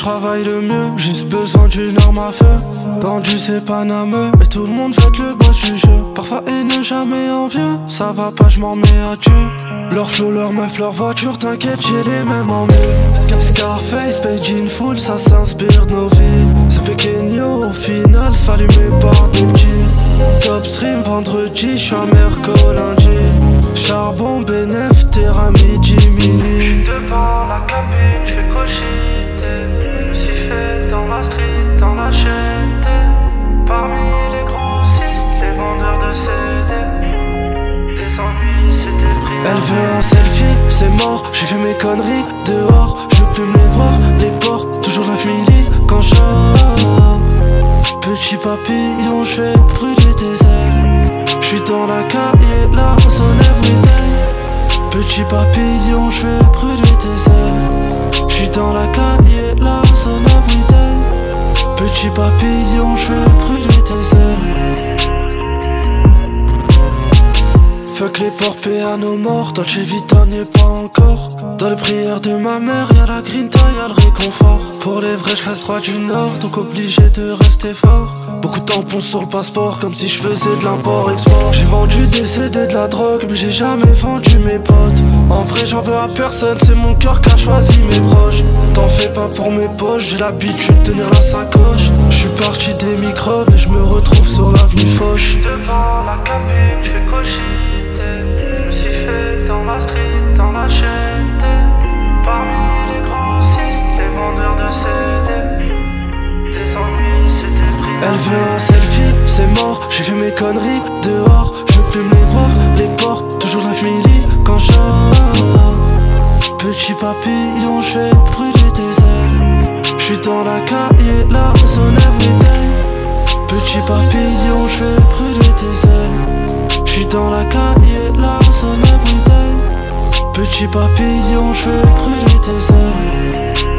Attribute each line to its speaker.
Speaker 1: travaille le mieux, juste besoin d'une arme à feu. Tendu c'est Panameux, et tout le monde fait le boss du jeu. Parfois haineux, jamais envieux, ça va pas, je m'en mets à Dieu. Leur flow, leur meuf, leur voiture, t'inquiète, j'ai les mêmes en mieux. Scarface, paid in full, ça s'inspire de nos vies. C'est pequeño, au final, s'allumer par des petits. Top stream vendredi, j'suis à Merco lundi. Charbon, bénéf, terrain midi, mini. J'suis devant la cabine, j'fais cogiter. Je me suis fait dans la street, dans la chaîne. Parmi les grossistes, les vendeurs de CD. Des ennuis, c'était le prix. Elle veut un selfie, c'est mort. J'ai fait mes conneries dehors. Je veux plus me les voir, les portes, toujours 9 milli quand je sors. Petit papillon, je vais brûler tes ailes. J'suis dans la cahier, la zone everyday. Petit papillon, je vais brûler tes ailes. J'suis dans la cahier, la zone everyday. Petit papillon, je vais brûler tes ailes. Fuck les ports, paix à nos morts. Dolce Vita n'est pas encore. Dans les prières de ma mère, y'a la grinta, y'a le réconfort. Pour les vrais, je reste droit du nord, donc obligé de rester fort. Beaucoup de tampons sur le passeport, comme si je faisais de l'import-export. J'ai vendu des CD, de la drogue, mais j'ai jamais vendu mes potes. En vrai, j'en veux à personne, c'est mon cœur qui a choisi mes proches. T'en fais pas pour mes poches, j'ai l'habitude de tenir la sacoche. J'suis parti des microbes et je me retrouve sur l'avenue Foch. Devant la cabine, j'fais cogiter. Je me suis fait dans la street, dans la chaîne. Parmi les grossistes, les vendeurs de CD. Des ennuis, c'était le prix. Elle veut un selfie, c'est mort. J'ai fait mes conneries dehors. Je veux plus me les voir, les portes, toujours 9 milli quand je sors. Petit papillon, je vais brûler tes ailes. J'suis dans la cahier, la zone everyday. Petit papillon, je vais brûler tes ailes. J'suis dans la cahier, la zone everyday. Petit papillon, je vais brûler tes ailes.